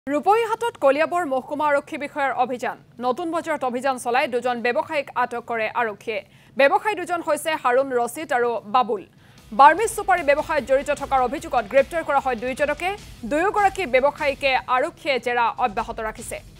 ৰূপহীহাটত কলিয়াবৰ মহকুমা আৰক্ষী বিষয়াৰ অভিযান নতুন বজাৰত অভিযান চলাই দুজন ব্যৱসায়িক আটক কৰে আৰক্ষীয়ে ব্যৱসায়ী দুজন হৈছে হাৰুন ৰছিদ আৰু বাবুল বাৰ্মিজ সুপাৰী ব্যৱসায়ত জড়িত থকাৰ অভিযোগত গ্ৰেপ্তাৰ কৰা হয় দুয়োজনকে দুয়োগৰাকী ব্যৱসায়ীকে আৰক্ষীয়ে জেৰা অব্যাহত ৰাখিছে